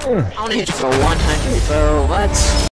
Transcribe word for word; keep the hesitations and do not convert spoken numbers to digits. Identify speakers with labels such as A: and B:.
A: I'll need you for one hundred, bro. What?